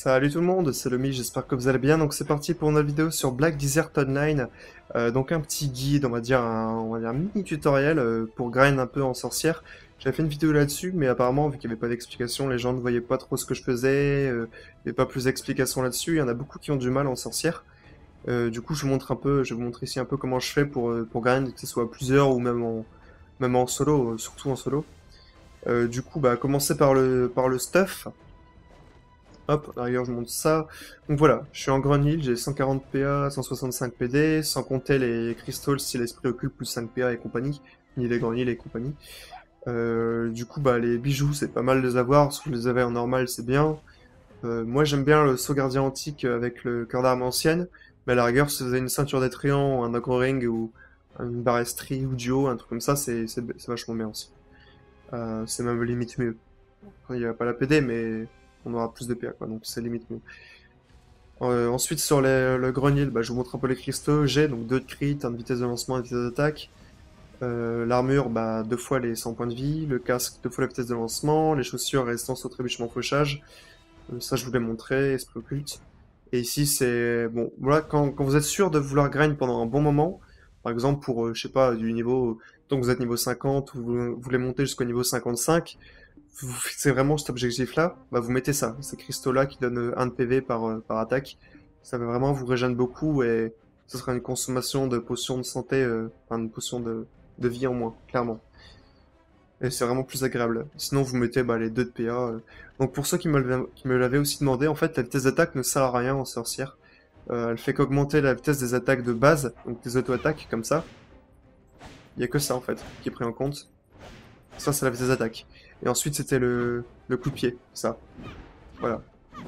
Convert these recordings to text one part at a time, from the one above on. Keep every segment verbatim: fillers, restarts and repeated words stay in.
Salut tout le monde, c'est Lomi, j'espère que vous allez bien. Donc c'est parti pour une vidéo sur Black Desert Online. Euh, donc un petit guide, on va dire un, on va dire un mini tutoriel euh, pour grind un peu en sorcière. J'avais fait une vidéo là-dessus, mais apparemment vu qu'il n'y avait pas d'explication, les gens ne voyaient pas trop ce que je faisais, euh, il n'y avait pas plus d'explications là-dessus. Il y en a beaucoup qui ont du mal en sorcière. Euh, du coup je vous montre un peu, je vais vous montrer ici un peu comment je fais pour, euh, pour grind, que ce soit à plusieurs ou même en, même en solo, euh, surtout en solo. Euh, du coup bah commencer par le, par le stuff. Hop, d'ailleurs je monte ça. Donc voilà, je suis en Grand Hill, j'ai cent quarante P A, cent soixante-cinq P D, sans compter les cristals si l'esprit occulte plus cinq P A et compagnie, ni les Grand Hill et compagnie. Euh, du coup, bah les bijoux, c'est pas mal de les avoir, si vous les avez en normal, c'est bien. Euh, moi j'aime bien le saut gardien antique avec le cœur d'arme ancienne, mais à la rigueur, si vous avez une ceinture d'étrian, un ogre ring ou une barrestrie ou duo, un truc comme ça, c'est c'est- c'est vachement bien aussi. Euh, c'est même limite mieux. Après, il n'y a pas la P D, mais on aura plus de P A, quoi, donc c'est limite mieux. Euh, ensuite, sur les- le grenier, bah, je vous montre un peu les cristaux. J'ai donc deux de crit, un de vitesse de lancement et de vitesse d'attaque. Euh, L'armure, bah, deux fois les cent points de vie. Le casque, deux fois la vitesse de lancement. Les chaussures, résistance au trébuchement fauchage. Euh, ça, je vous l'ai montré, esprit occulte. Et ici, c'est... Bon, voilà, quand, quand vous êtes sûr de vouloir grind pendant un bon moment, par exemple pour, euh, je sais pas, du niveau... Tant que vous êtes niveau cinquante, ou vous voulez monter jusqu'au niveau cinquante-cinq, vous fixez vraiment cet objectif-là, bah vous mettez ça, ces cristaux-là qui donnent un de P V par, euh, par attaque. Ça va vraiment vous régénérer beaucoup et ce sera une consommation de potions de santé, euh, enfin une potion de, de vie en moins, clairement. Et c'est vraiment plus agréable. Sinon vous mettez bah, les deux de P A. euh. Donc pour ceux qui me l'avaient qui me l'avaient aussi demandé, en fait la vitesse d'attaque ne sert à rien en sorcière. Euh, elle fait qu'augmenter la vitesse des attaques de base, donc des auto-attaques comme ça. Il y a que ça en fait qui est pris en compte. Ça c'est la vitesse d'attaque. Et ensuite c'était le, le coup de pied, ça. Voilà.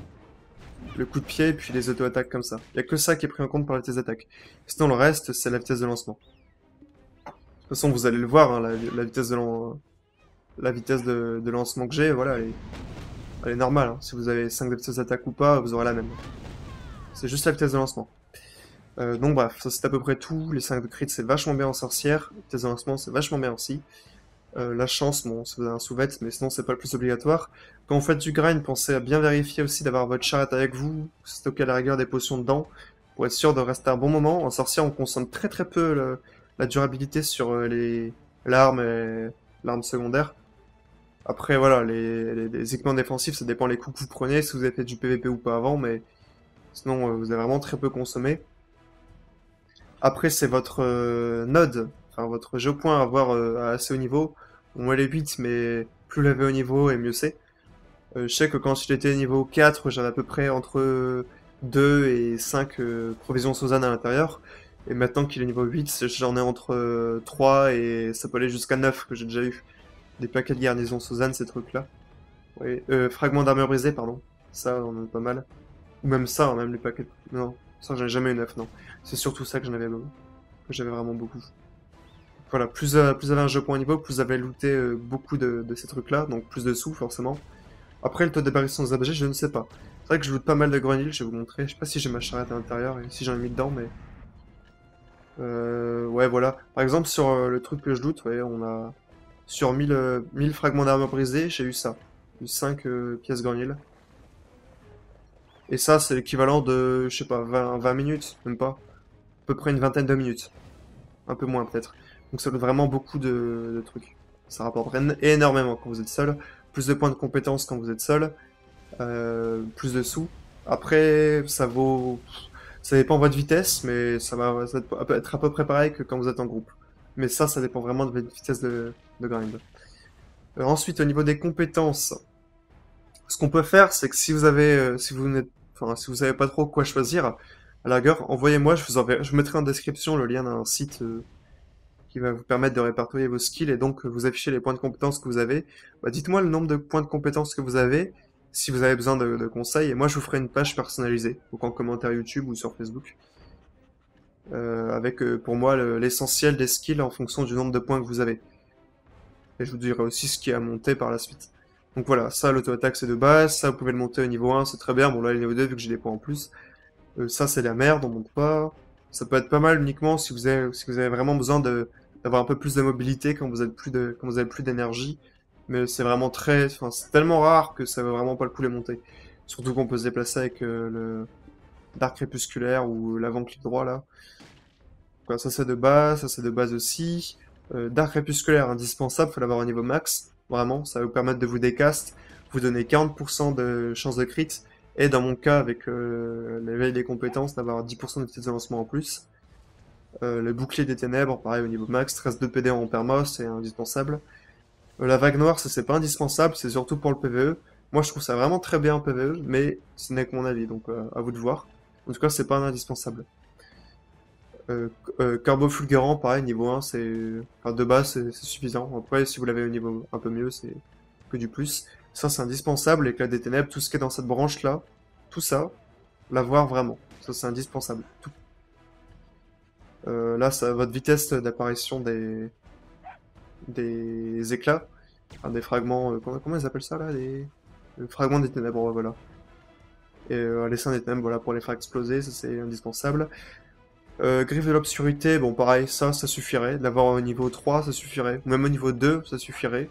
Le coup de pied et puis les auto-attaques comme ça. Il y a que ça qui est pris en compte par la vitesse d'attaque. Sinon le reste, c'est la vitesse de lancement. De toute façon, vous allez le voir, hein, la, la vitesse de lan- la vitesse de, de lancement que j'ai, voilà, elle est, elle est normale. Hein. Si vous avez cinq de vitesse d'attaque ou pas, vous aurez la même. C'est juste la vitesse de lancement. Euh, donc bref, ça c'est à peu près tout. Les cinq de crit, c'est vachement bien en sorcière. La vitesse de lancement, c'est vachement bien aussi. Euh, la chance, bon, si vous avez un sous-vet, mais sinon c'est pas le plus obligatoire. Quand vous faites du grind, pensez à bien vérifier aussi d'avoir votre charrette avec vous, stocker à la rigueur des potions dedans, pour être sûr de rester un bon moment. En sorcière, on consomme très très peu le- la durabilité sur euh, les l'arme et l'arme secondaire. Après, voilà, les, les, les équipements défensifs, ça dépend les coups que vous prenez, si vous avez fait du P V P ou pas avant, mais sinon, euh, vous avez vraiment très peu consommé. Après, c'est votre euh, node, enfin votre géopoint à avoir euh, à assez haut niveau. Moi, elle est huit, mais plus levé au niveau et mieux c'est. Euh, je sais que quand j'étais niveau quatre, j'avais à peu près entre deux et cinq euh, provisions Sozanne à l'intérieur. Et maintenant qu'il est niveau huit, j'en ai entre euh, trois et ça peut aller jusqu'à neuf que j'ai déjà eu. Des paquets de garnison Sozanne, ces trucs-là. Oui, euh, fragments d'armure brisée, pardon. Ça, on en a pas mal. Ou même ça, hein, même les paquets. Non, ça, j'en ai jamais eu neuf, non. C'est surtout ça que j'en avais, que j'avais vraiment beaucoup. Voilà, plus, euh, plus vous avez un jeu point niveau, plus vous avez looté euh, beaucoup de, de ces trucs-là, donc plus de sous, forcément. Après, le taux d'apparition des objets, je ne sais pas. C'est vrai que je loot pas mal de grenouilles, je vais vous montrer. Je sais pas si j'ai ma charrette à l'intérieur et si j'en ai mis dedans, mais... Euh, ouais, voilà. Par exemple, sur euh, le truc que je loot, ouais, on a... Sur mille, euh, mille fragments d'armure brisée, j'ai eu ça. J'ai eu cinq euh, pièces grenouilles. Et ça, c'est l'équivalent de, je sais pas, vingt, vingt minutes, même pas. À peu près une vingtaine de minutes. Un peu moins, peut-être. Donc ça donne vraiment beaucoup de, de trucs. Ça rapporte énormément quand vous êtes seul. Plus de points de compétence quand vous êtes seul. Euh, plus de sous. Après, ça vaut... Ça dépend de votre vitesse, mais ça va, ça va être à peu près pareil que quand vous êtes en groupe. Mais ça, ça dépend vraiment de votre vitesse de, de grind. Euh, ensuite, au niveau des compétences, ce qu'on peut faire, c'est que si vous avez, euh, si vous n'êtes, enfin, si vous savez pas trop quoi choisir, à la rigueur, envoyez-moi, je vous enverrai, je vous mettrai en description le lien d'un site euh, qui va vous permettre de répertorier vos skills et donc euh, vous afficher les points de compétences que vous avez. Bah, dites-moi le nombre de points de compétences que vous avez, si vous avez besoin de, de conseils, et moi je vous ferai une page personnalisée, donc en commentaire YouTube ou sur Facebook, euh, avec euh, pour moi le- l'essentiel des skills en fonction du nombre de points que vous avez. Et je vous dirai aussi ce qui est à monter par la suite. Donc voilà, ça l'auto-attaque c'est de base, ça vous pouvez le monter au niveau un, c'est très bien, bon là il est niveau deux vu que j'ai des points en plus. Euh, ça c'est la merde, on monte pas. Ça peut être pas mal uniquement si vous avez, si vous avez vraiment besoin de d'avoir un peu plus de mobilité quand vous êtes plus de quand vous avez plus d'énergie. Mais c'est vraiment très, enfin c'est tellement rare que ça vaut vraiment pas le coup de les monter. Surtout qu'on peut se déplacer avec euh, le Dark Crépusculaire ou l'avant-clic droit là. Quoi, ça c'est de base, ça c'est de base aussi. Euh, Dark Crépusculaire indispensable, faut l'avoir au niveau max. Vraiment, ça va vous permettre de vous décast, vous donner quarante pour cent de chance de crit. Et dans mon cas, avec euh, l'éveil des compétences, d'avoir dix pour cent de vitesse de lancement en plus. Euh, le bouclier des ténèbres, pareil au niveau max, treize de P D en perma, c'est indispensable. Euh, la vague noire, ça c'est pas indispensable, c'est surtout pour le P V E. Moi je trouve ça vraiment très bien en P V E, mais ce n'est que mon avis, donc euh, à vous de voir. En tout cas, c'est pas un indispensable. Euh, euh, Corbeau fulgurant, pareil, niveau un, c'est... Enfin, de base, c'est suffisant. Après, si vous l'avez au niveau un peu mieux, c'est que du plus. Ça, c'est indispensable, éclat des ténèbres, tout ce qui est dans cette branche-là, tout ça, l'avoir vraiment. Ça, c'est indispensable. Tout. Euh, là, ça, votre vitesse d'apparition des... des éclats, enfin, des fragments... Euh, comment, comment ils appellent ça, là? Les... Le fragment des ténèbres, ouais, voilà. Et euh, les seins des ténèbres, voilà, pour les faire exploser, ça, c'est indispensable. Euh, griffe de l'obscurité, bon pareil, ça, ça suffirait. D'avoir au niveau trois, ça suffirait. Ou même au niveau deux, ça suffirait.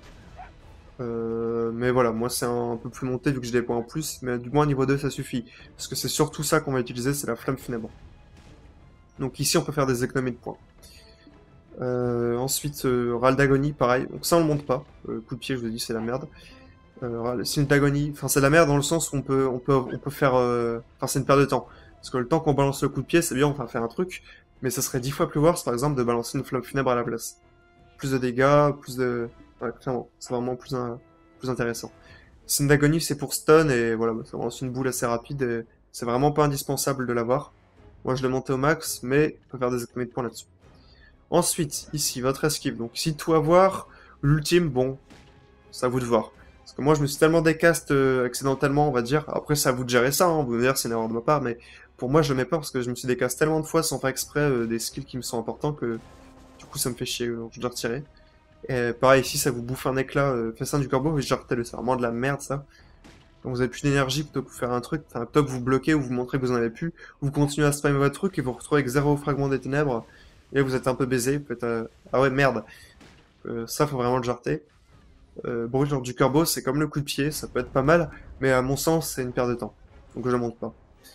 Euh, mais voilà, moi c'est un, un peu plus monté vu que j'ai des points en plus. Mais du moins au niveau deux, ça suffit. Parce que c'est surtout ça qu'on va utiliser, c'est la flamme funèbre. Donc ici, on peut faire des économies de points. Euh, ensuite, euh, râle d'agonie, pareil. Donc ça, on le monte pas. Euh, coup de pied, je vous dis, c'est la merde. Euh, c'est une d'agonie. Enfin, c'est la merde dans le sens où on peut, on peut, on peut faire... Euh... Enfin, c'est une perte de temps. Parce que le temps qu'on balance le coup de pied, c'est bien, on va faire un truc, mais ça serait dix fois plus worse, par exemple, de balancer une flamme funèbre à la place. Plus de dégâts, plus de... Ouais, clairement, c'est vraiment plus, un... plus intéressant. Signe d'agonie, c'est pour stun, et voilà, ça balance une boule assez rapide, et c'est vraiment pas indispensable de l'avoir. Moi, je l'ai monté au max, mais on peut faire des économies de points là-dessus. Ensuite, ici, votre esquive. Donc, ici, tout avoir, l'ultime, bon, c'est à vous de voir. Parce que moi, je me suis tellement décast euh, accidentellement, on va dire. Après, c'est à vous de gérer ça, hein. Vous me dire, c'est une erreur de ma part, mais pour moi, je le mets pas parce que je me suis décast tellement de fois sans faire exprès euh, des skills qui me sont importants que du coup, ça me fait chier, donc je dois retirer. Et pareil, ici, ça vous bouffe un éclat. Euh, Festin du corbeau, je retelle, c'est vraiment de la merde, ça. Quand vous avez plus d'énergie plutôt que vous faire un truc, enfin, plutôt que vous bloquez ou vous montrez que vous en avez plus, vous continuez à spammer votre truc et vous retrouvez avec zéro fragment des ténèbres. Et là, vous êtes un peu baisé, peut-être. Euh... Ah ouais, merde. Euh, ça, faut vraiment le jarter. Euh, brûlure du corbeau, c'est comme le coup de pied, ça peut être pas mal, mais à mon sens, c'est une perte de temps. Donc je monte pas.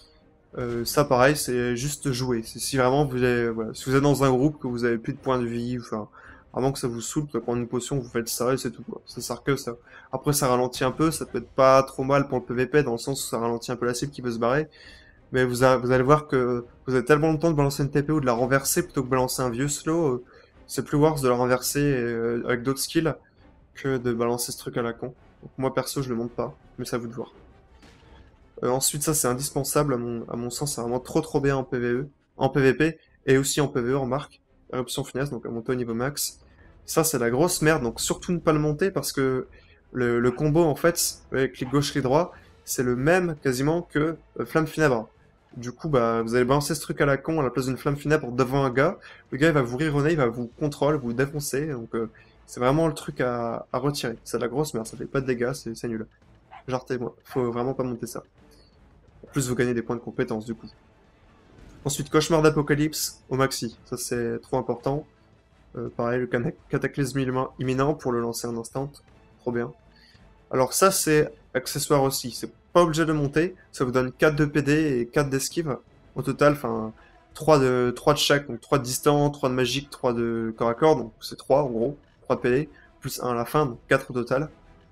Euh, ça, pareil, c'est juste jouer. C'est si vraiment vous avez, voilà, si vous êtes dans un groupe que vous avez plus de points de vie, enfin, vraiment que ça vous saoule, vous pouvez prendre une potion, vous faites ça et c'est tout, quoi. Ça sert que ça. Après, ça ralentit un peu, ça peut être pas trop mal pour le P V P dans le sens où ça ralentit un peu la cible qui veut se barrer. Mais vous, a, vous allez voir que vous avez tellement le temps de balancer une T P ou de la renverser plutôt que de balancer un vieux slow. Euh, c'est plus worse de la renverser euh, avec d'autres skills que de balancer ce truc à la con. Donc moi perso je le monte pas, mais c'est à vous de voir. Euh, ensuite ça c'est indispensable à mon, à mon sens, c'est vraiment trop trop bien en P V E, en P V P et aussi en P V E, remarque. Éruption finesse, donc à monter au niveau max. Ça c'est la grosse merde, donc surtout ne pas le monter parce que le, le combo en fait, avec clic gauche, clic droit, c'est le même quasiment que euh, flamme funèbre. Du coup, bah, vous allez balancer ce truc à la con à la place d'une flamme funèbre devant un gars. Le gars, il va vous rironner, il va vous contrôler, vous défoncer. Donc, euh, c'est vraiment le truc à, à retirer. C'est de la grosse merde, ça fait pas de dégâts, c'est nul. Jartez-moi, faut vraiment pas monter ça. En plus, vous gagnez des points de compétence, du coup. Ensuite, cauchemar d'apocalypse au maxi. Ça, c'est trop important. Euh, pareil, le cataclysme imminent pour le lancer en instant. Trop bien. Alors ça, c'est accessoire aussi. C'est pas obligé de monter. Ça vous donne quatre de P D et quatre d'esquive. Au total, enfin, trois de, trois de chaque. Donc trois de distance, trois de magique, trois de corps à corps. Donc c'est trois en gros. trois de P D. Plus un à la fin. Donc quatre au total.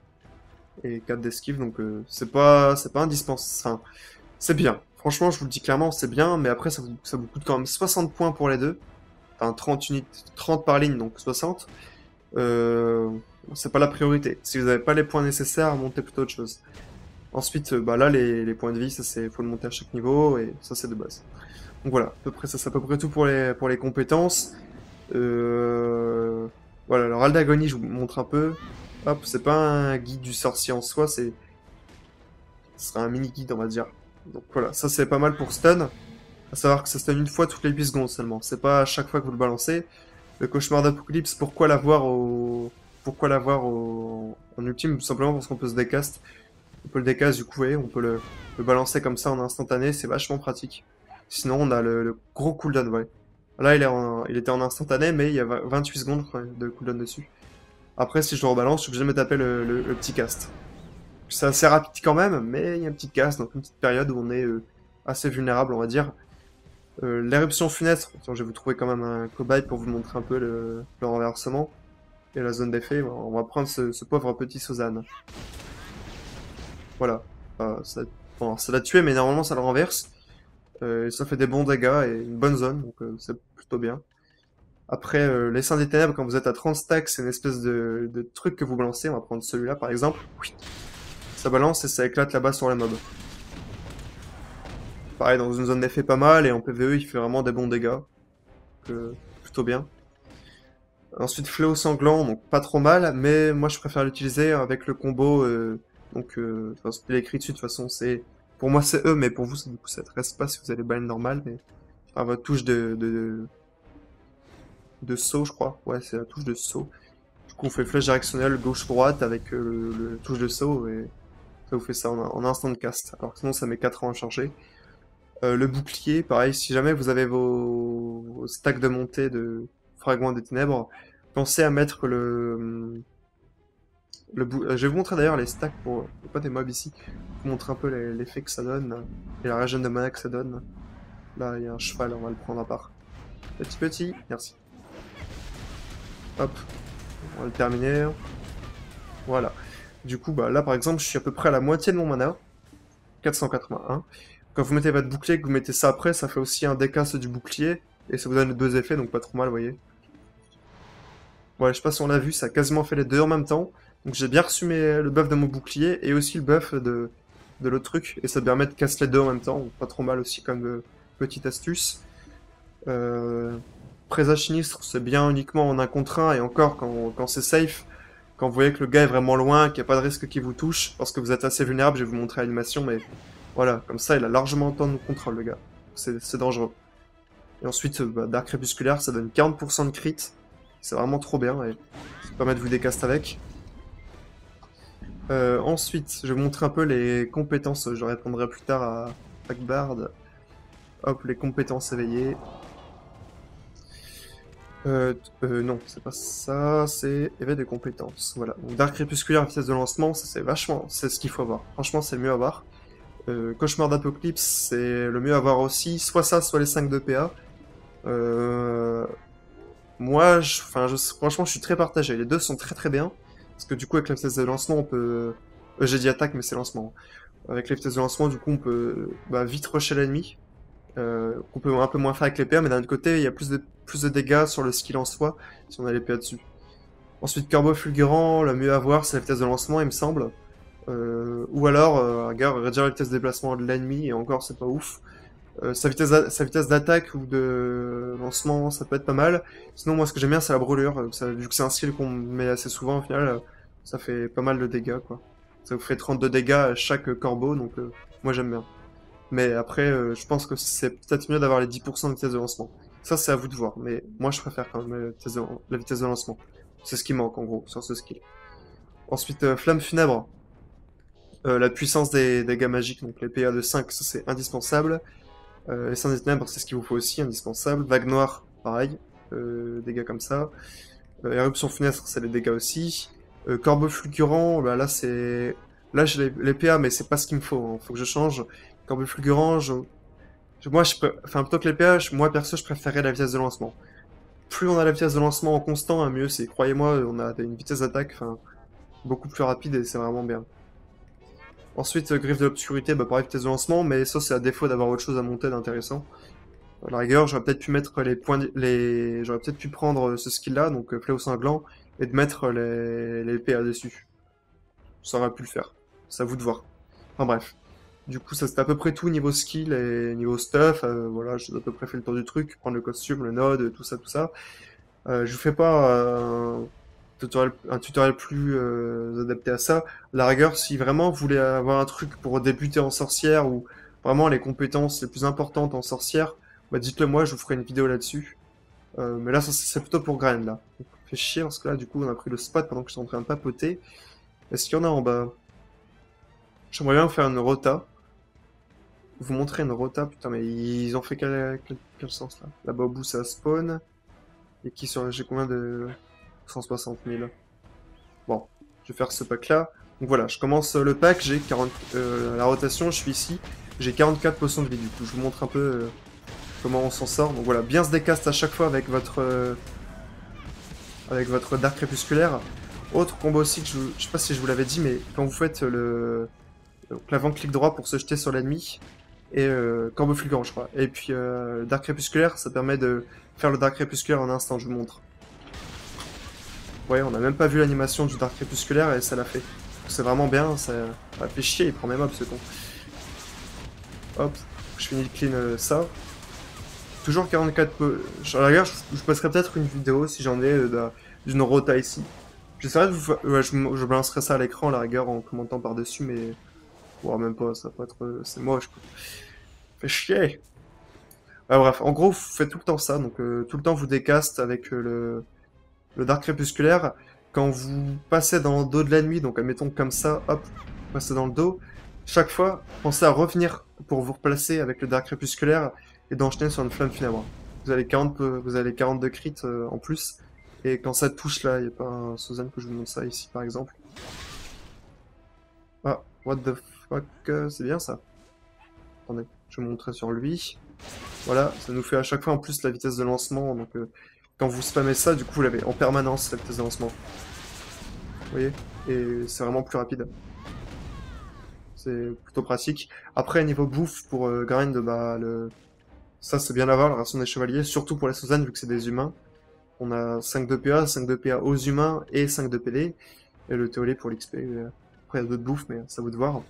Et quatre d'esquive. Donc euh, c'est pas, c'est pas indispensable. Enfin, c'est bien. Franchement, je vous le dis clairement, c'est bien. Mais après, ça vous, ça vous coûte quand même soixante points pour les deux. Enfin, trente unités, trente par ligne, donc soixante. Euh... C'est pas la priorité. Si vous n'avez pas les points nécessaires, montez plutôt autre chose. Ensuite, bah là, les, les points de vie, ça c'est, faut le monter à chaque niveau, et ça c'est de base. Donc voilà, à peu près, ça c'est à peu près tout pour les, pour les compétences. Euh... Voilà, alors Râle d'agonie, je vous montre un peu. Hop, c'est pas un guide du sorcier en soi, c'est... Ce sera un mini-guide, on va dire. Donc voilà, ça c'est pas mal pour stun. À savoir que ça stun une fois toutes les huit secondes seulement. C'est pas à chaque fois que vous le balancez. Le cauchemar d'apocalypse, pourquoi l'avoir au... Pourquoi l'avoir au... en ultime? Tout simplement parce qu'on peut se décast. On peut le décast du coup, et on peut le... le balancer comme ça en instantané, c'est vachement pratique. Sinon, on a le, le gros cooldown, ouais. Là, il, est en... il était en instantané, mais il y a vingt-huit secondes ouais, de cooldown dessus. Après, si je le rebalance, je suis obligé de me taper le, le, le petit cast. C'est assez rapide quand même, mais il y a une petite casse, donc une petite période où on est euh, assez vulnérable, on va dire. Euh, L'éruption funeste, je vais vous trouver quand même un cobaye pour vous montrer un peu le, le renversement. Et la zone d'effet, on va prendre ce, ce pauvre petit Sozan. Voilà. Euh, ça, bon, ça l'a tué, mais normalement ça le renverse. Euh, et ça fait des bons dégâts et une bonne zone, donc euh, c'est plutôt bien. Après, euh, les Saints des Ténèbres, quand vous êtes à trente stacks, c'est une espèce de, de truc que vous balancez. On va prendre celui-là par exemple. Oui. Ça balance et ça éclate là-bas sur les mobs. Pareil, dans une zone d'effet pas mal, et en P V E, il fait vraiment des bons dégâts. Donc, euh, plutôt bien. Ensuite, Fléau Sanglant, donc pas trop mal, mais moi je préfère l'utiliser avec le combo. Euh, donc, euh, enfin, c'était écrit dessus, de toute façon, c'est. Pour moi, c'est E, mais pour vous, ça, du coup, ça ne reste pas si vous avez balle normale, mais. Enfin, votre touche de. de, de saut, je crois. Ouais, c'est la touche de saut. Du coup, on fait flèche directionnelle gauche-droite avec euh, le, le touche de saut, et ça vous fait ça en, en instant de cast. Alors que sinon, ça met quatre ans à charger. Euh, le bouclier, pareil, si jamais vous avez vos, vos stacks de montée de fragments des ténèbres, pensez à mettre le... le bou... Je vais vous montrer d'ailleurs les stacks pour... Il n'y a pas des mobs ici. Vous montrer un peu l'effet que ça donne et la région de mana que ça donne. Là, il y a un cheval, on va le prendre à part. Petit petit, merci. Hop, on va le terminer. Voilà. Du coup, bah, là par exemple, je suis à peu près à la moitié de mon mana. quatre cent quatre-vingt-un. Quand vous mettez votre bouclier, que vous mettez ça après, ça fait aussi un décasse du bouclier. Et ça vous donne les deux effets, donc pas trop mal, vous voyez. Ouais, je sais pas si on l'a vu, ça a quasiment fait les deux en même temps. Donc j'ai bien reçu mes, le buff de mon bouclier et aussi le buff de, de l'autre truc. Et ça permet de casser les deux en même temps. Donc pas trop mal aussi comme euh, petite astuce. Euh, Présage sinistre, c'est bien uniquement en un contre un. Et encore, quand, quand c'est safe, quand vous voyez que le gars est vraiment loin, qu'il n'y a pas de risque qu'il vous touche, parce que vous êtes assez vulnérable, je vais vous montrer l'animation, mais voilà, comme ça il a largement le temps de contrôle, le gars. C'est dangereux. Et ensuite, bah, Dark Crépusculaire, ça donne quarante pour cent de crit. C'est vraiment trop bien, et ça permet de vous décaster avec. Euh, ensuite, je vais vous montrer un peu les compétences, je répondrai plus tard à Akbard. Hop, les compétences éveillées. Euh, euh, non, c'est pas ça, c'est éveil des compétences. Voilà. Donc Dark Crépusculaire, vitesse de lancement, ça c'est vachement, c'est ce qu'il faut avoir. Franchement, c'est le mieux à avoir. Euh, Cauchemar d'Apocalypse, c'est le mieux à avoir aussi. Soit ça, soit les cinq de P A. Euh... Moi, je... Enfin, je... franchement, je suis très partagé. Les deux sont très très bien. Parce que du coup, avec la vitesse de lancement, on peut... Euh, J'ai dit attaque, mais c'est lancement. Avec la vitesse de lancement, du coup, on peut bah, vite rusher l'ennemi. Euh, on peut un peu moins faire avec l'épée, mais d'un autre côté, il y a plus de, plus de dégâts sur le skill en soi, si on a l'épée dessus. Ensuite, Corbeau Fulgurant, le mieux à voir, c'est la vitesse de lancement, il me semble. Euh, ou alors, euh, regarde, réduire la vitesse de déplacement de l'ennemi, et encore, c'est pas ouf. Euh, sa vitesse sa vitesse d'attaque ou de lancement, ça peut être pas mal. Sinon, moi, ce que j'aime bien, c'est la brûlure. Ça, vu que c'est un skill qu'on met assez souvent, au final, euh, ça fait pas mal de dégâts, quoi. Ça vous fait trente-deux dégâts à chaque corbeau, donc euh, moi, j'aime bien. Mais après, euh, je pense que c'est peut-être mieux d'avoir les dix pour cent de vitesse de lancement. Ça, c'est à vous de voir, mais moi, je préfère quand même la vitesse de, la vitesse de lancement. C'est ce qui manque, en gros, sur ce skill. Ensuite, euh, Flamme Funèbre. Euh, la puissance des dégâts magiques, donc les P A de cinq, ça c'est indispensable. Euh, les Saints des Ténèbres, c'est ce qu'il vous faut aussi, indispensable. Vague Noire, pareil, euh, dégâts comme ça. Euh, Éruption Funeste, c'est les dégâts aussi. Euh, Corbeau Fulgurant, bah là c'est... Là j'ai les, les P A, mais c'est pas ce qu'il me faut, hein. Faut que je change. Corbeau Fulgurant, je... moi je peux... Enfin, plutôt que les P A, je... moi perso je préférais la vitesse de lancement. Plus on a la vitesse de lancement en constant, mieux c'est. Croyez-moi, on a une vitesse d'attaque, enfin, beaucoup plus rapide et c'est vraiment bien. Ensuite, euh, Griffe de l'Obscurité, bah pareil, vitesse de lancement, mais ça c'est à défaut d'avoir autre chose à monter d'intéressant. À la rigueur, j'aurais peut-être pu mettre les points, les, j'aurais peut-être pu prendre ce skill-là, donc euh, Fléau Cinglant, et de mettre les, les P A dessus. Ça aurait pu le faire. C'est à vous de voir. Enfin bref. Du coup, ça c'était à peu près tout niveau skill et niveau stuff. Euh, voilà, j'ai à peu près fait le tour du truc, prendre le costume, le node, tout ça, tout ça. Euh, je vous fais pas euh, un, tutoriel, un tutoriel plus euh, adapté à ça. À la rigueur, si vraiment vous voulez avoir un truc pour débuter en sorcière ou vraiment les compétences les plus importantes en sorcière, bah dites-le moi, je vous ferai une vidéo là-dessus. Euh, mais là, ça c'est plutôt pour grind là. Donc, fait chier parce que là, du coup, on a pris le spot pendant que je suis en train de papoter. Est-ce qu'il y en a en bas? J'aimerais bien faire une rota. Vous montrer une rota, putain, mais ils ont fait quel, quel, quel sens là? Là-bas au bout, ça spawn. Et qui sur. J'ai combien de. cent soixante mille. Bon, je vais faire ce pack là. Donc voilà, je commence le pack, j'ai quarante... Euh, la rotation, je suis ici, j'ai quarante-quatre potions de vie, du coup, je vous montre un peu euh, comment on s'en sort. Donc voilà, bien se décaste à chaque fois avec votre... Euh, avec votre Dark Crépusculaire. Autre combo aussi, que je, je sais pas si je vous l'avais dit, mais quand vous faites le... Donc l'avant-clic droit pour se jeter sur l'ennemi, et euh, Corbeau Fulgurant, je crois. Et puis euh, Dark Crépusculaire, ça permet de faire le Dark Crépusculaire en un instant, je vous montre. Ouais, on a même pas vu l'animation du Dark Crépusculaire et ça l'a fait. C'est vraiment bien, ça, ça fait chier, il prend mes mobs ce con. Hop, je finis de clean euh, ça. Toujours quarante-quatre peu. À la rigueur, je, je passerai peut-être une vidéo si j'en ai euh, d'une rota ici. J'essaierai de vous. Ouais, je, je balancerai ça à l'écran à la rigueur en commentant par-dessus, mais. Ouais, même pas, ça peut être. C'est moche quoi. Fait chier! Ouais, bref, en gros, vous faites tout le temps ça, donc euh, tout le temps vous décaste avec euh, le, le Dark Crépusculaire. Quand vous passez dans le dos de l'ennemi, donc admettons comme ça, hop, vous passez dans le dos, chaque fois, pensez à revenir pour vous replacer avec le Dark Crépusculaire et d'enchaîner sur une flamme funèbre. Vous avez quarante, vous avez quarante de crit euh, en plus, et quand ça touche là, il n'y a pas un Suzanne que je vous montre ça ici par exemple. Ah, what the fuck, euh, c'est bien ça. Attendez, je vais vous montrer sur lui. Voilà, ça nous fait à chaque fois en plus la vitesse de lancement, donc euh, quand vous spammez ça, du coup vous l'avez en permanence la vitesse de lancement. Vous voyez? Et c'est vraiment plus rapide. C'est plutôt pratique. Après, niveau bouffe, pour euh, grind, bah, le... ça c'est bien à voir, la ration des chevaliers, surtout pour les Suzanne, vu que c'est des humains. On a cinq de P A, cinq de P A aux humains et cinq de P D. Et le T O L pour l'X P. Après, il y a d'autres bouffes, mais ça vaut de voir.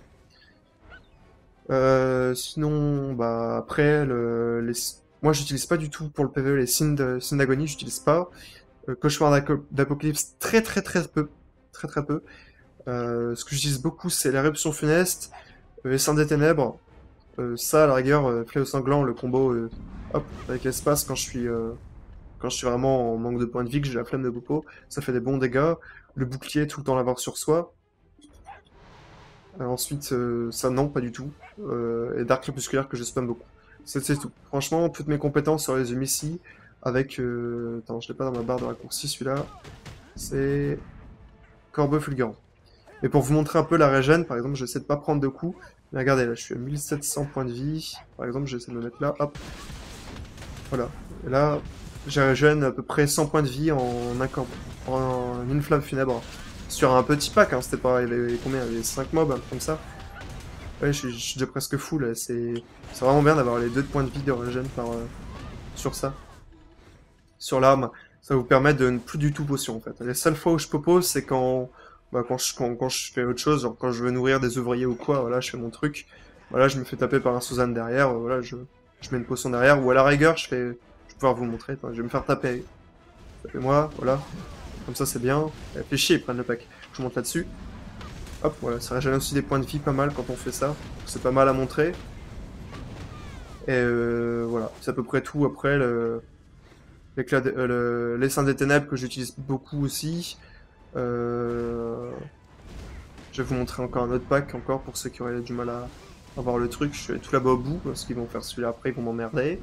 Euh, sinon, bah, après, le, les... moi j'utilise pas du tout pour le P V E les signes d'agonie, j'utilise pas. Euh, Cauchemar d'Apocalypse, très très très peu. Très très peu. Euh, ce que j'utilise beaucoup, c'est l'éruption funeste, euh, Essaim des ténèbres. Euh, ça, à la rigueur, euh, Fléau sanglant, le combo, euh, hop, avec l'espace quand je suis euh, quand je suis vraiment en manque de points de vie, que j'ai la flemme de Bopo, ça fait des bons dégâts. Le bouclier, tout le temps l'avoir sur soi. Euh, ensuite, euh, ça non, pas du tout. Euh, et Dark Crépusculaire que je spam beaucoup. C'est tout. Franchement, toutes mes compétences se résument ici, avec... Euh... Attends, je l'ai pas dans ma barre de raccourci, celui-là. C'est... Corbeau Fulgurant. Et pour vous montrer un peu la régène, par exemple, j'essaie de pas prendre de coups. Mais regardez, là, je suis à mille sept cents points de vie. Par exemple, j'essaie de me mettre là, hop. Voilà. Et là, j'ai régène à peu près cent points de vie en, un corps... en une flamme funèbre. Sur un petit pack, hein, c'était pas... Il y avait combien? Il y avait cinq mobs, un truc comme ça. Ouais, je, je suis déjà presque fou, là. C'est vraiment bien d'avoir les deux points de vie de régène par... Euh, sur ça. Sur l'arme. Ça vous permet de ne plus du tout potion, en fait. Les seules fois où je propose, c'est quand... Bah, quand, je, quand, quand je fais autre chose, genre quand je veux nourrir des ouvriers ou quoi, voilà, je fais mon truc. Voilà, je me fais taper par un Suzanne derrière, voilà, je, je mets une potion derrière, ou à la rigueur, je fais... Je vais pouvoir vous le montrer, attends, je vais me faire taper. Tapez-moi, voilà. Comme ça, c'est bien. Elle fait chier, ils prennent le pack. Je monte là-dessus. Hop, voilà, ça régène aussi des points de vie pas mal quand on fait ça. C'est pas mal à montrer. Et euh, voilà, c'est à peu près tout. Après, le... l'éclat de... euh, le... l'essaim des ténèbres que j'utilise beaucoup aussi. Euh... Je vais vous montrer encore un autre pack, encore pour ceux qui auraient du mal à avoir le truc. Je vais tout là-bas au bout, parce qu'ils vont faire celui-là après, ils vont m'emmerder.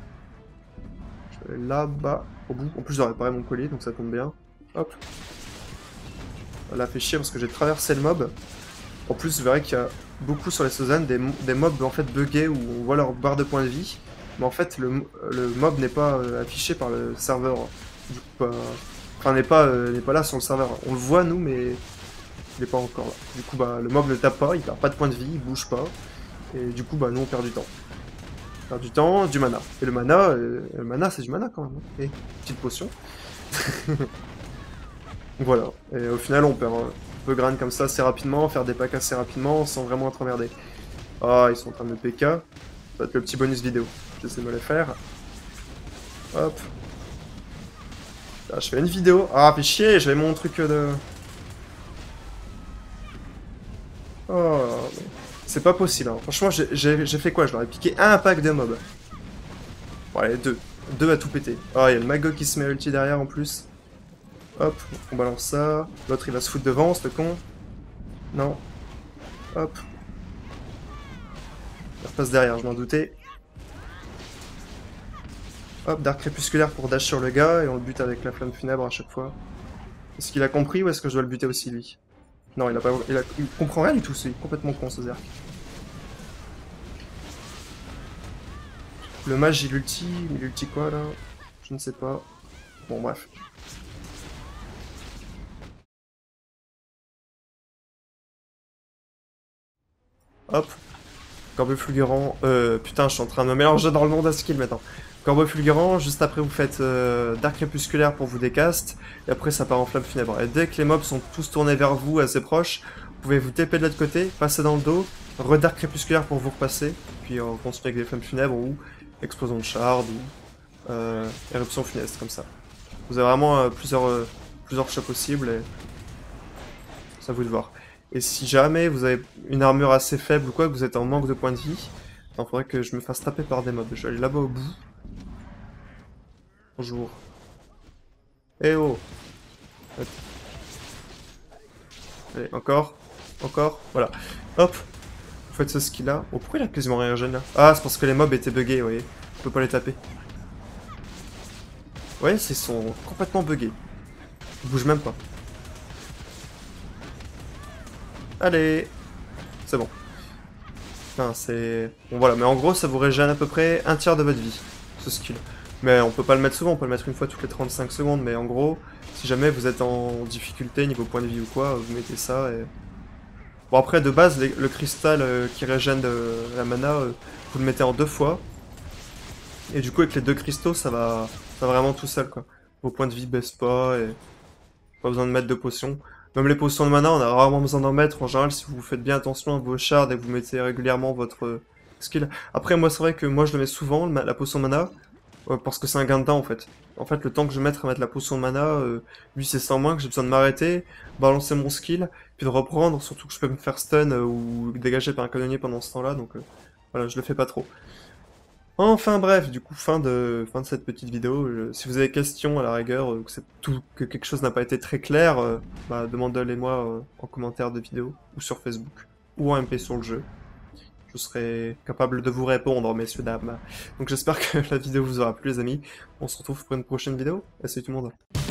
Je vais là-bas, au bout. En plus, j'ai réparé mon collier, donc ça tombe bien. Hop. Là, fait chier parce que j'ai traversé le mob. En plus, vous verrez qu'il y a beaucoup sur les Suzanne des, des mobs en fait buggés où on voit leur barre de points de vie. Mais en fait, le, le mob n'est pas euh, affiché par le serveur. Du coup, pas... Enfin, n'est pas, euh, n'est pas là sur le serveur. On le voit, nous, mais il n'est pas encore là. Du coup, bah, le mob ne tape pas, il perd pas de points de vie, il bouge pas. Et du coup, bah, nous, on perd du temps. On perd du temps, du mana. Et le mana, euh, le mana, c'est du mana quand même. Et petite potion. Voilà. Et au final, on perd, on peut grind comme ça assez rapidement, faire des packs assez rapidement, sans vraiment être emmerdé. Ah, ils sont en train de me P K. Ça va être le petit bonus vidéo. J'essaie de me les faire. Hop. Là, je fais une vidéo. Ah, fait chier, j'avais mon truc de... Oh, c'est pas possible. Hein. Franchement, j'ai fait quoi? Je leur ai piqué un pack de mobs. Bon, allez, deux. Deux à tout péter. Oh, il y a le Magog qui se met ulti derrière en plus. Hop, on balance ça. L'autre, il va se foutre devant, ce con. Non. Hop. Il repasse derrière, je m'en doutais. Hop, Dark Crépusculaire pour dash sur le gars, et on le bute avec la flamme funèbre à chaque fois. Est-ce qu'il a compris ou est-ce que je dois le buter aussi, lui? Non, il a pas... Il, a... il comprend rien du tout, c'est complètement con ce Zerk. Le mage il ulti, il ulti quoi là? Je ne sais pas. Bon bref. Hop. Corbeau fulgurant. Euh, putain, je suis en train de me mélanger dans le monde à skill maintenant. Corbeau fulgurant, juste après vous faites euh, Dark crépusculaire pour vous décast, et après ça part en flamme funèbre. Et dès que les mobs sont tous tournés vers vous assez proches, vous pouvez vous taper de l'autre côté, passer dans le dos, re-Dark crépusculaire pour vous repasser, puis on continue avec des flammes funèbres ou explosion de shard ou euh, éruption funeste comme ça. Vous avez vraiment euh, plusieurs, euh, plusieurs choix possibles et c'est à vous de voir. Et si jamais vous avez une armure assez faible ou quoi, que vous êtes en manque de points de vie, il faudrait que je me fasse taper par des mobs. Je vais aller là-bas au bout. Bonjour. Eh oh. Hop. Allez, encore. Encore. Voilà. Hop. Vous faites ce skill là. Oh, pourquoi il a quasiment rien gêne là? Ah, c'est parce que les mobs étaient buggés, vous voyez. Je peux pas les taper. Vous voyez, ils sont complètement buggés. Ils bougent même pas. Allez. C'est bon. Enfin, c'est... Bon voilà, mais en gros, ça vous régène à peu près un tiers de votre vie, ce skill. Mais on peut pas le mettre souvent, on peut le mettre une fois toutes les trente-cinq secondes, mais en gros, si jamais vous êtes en difficulté niveau point de vie ou quoi, vous mettez ça et... Bon après, de base, les, le cristal euh, qui régène de, la mana, euh, vous le mettez en deux fois. Et du coup, avec les deux cristaux, ça va, ça va vraiment tout seul, quoi. Vos points de vie baissent pas et... Pas besoin de mettre de potions. Même les potions de mana, on a rarement besoin d'en mettre. En général, si vous faites bien attention à vos shards et que vous mettez régulièrement votre euh, skill. Après, moi, c'est vrai que moi, je le mets souvent, la potion de mana, euh, parce que c'est un gain de temps, en fait. En fait, le temps que je mette à mettre la potion de mana, euh, lui, c'est sans moins que j'ai besoin de m'arrêter, balancer mon skill, puis de reprendre, surtout que je peux me faire stun euh, ou dégager par un canonnier pendant ce temps-là, donc euh, voilà, je le fais pas trop. Enfin bref, du coup, fin de, fin de cette petite vidéo. Je- si vous avez des questions à la rigueur, euh, que, c'est tout, que quelque chose n'a pas été très clair, euh, bah, demandez-les-moi euh, en commentaire de vidéo, ou sur Facebook, ou en M P sur le jeu. Je serai capable de vous répondre, messieurs, dames. Donc j'espère que la vidéo vous aura plu, les amis. On se retrouve pour une prochaine vidéo, et salut tout le monde.